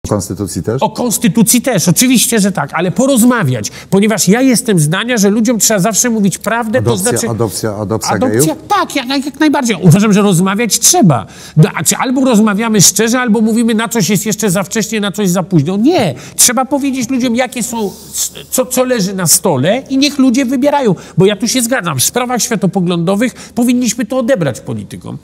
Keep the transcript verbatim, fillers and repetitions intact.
O konstytucji też? O konstytucji też, oczywiście, że tak, ale porozmawiać, ponieważ ja jestem zdania, że ludziom trzeba zawsze mówić prawdę, Adopcja, to znaczy... adopcja, adopcja, Adopcja, gejów? tak, jak, jak najbardziej. Uważam, że rozmawiać trzeba. Znaczy, albo rozmawiamy szczerze, albo mówimy, na coś jest jeszcze za wcześnie, na coś za późno. Nie. Trzeba powiedzieć ludziom, jakie są, co, co leży na stole i niech ludzie wybierają. Bo ja tu się zgadzam. W sprawach światopoglądowych powinniśmy to odebrać politykom.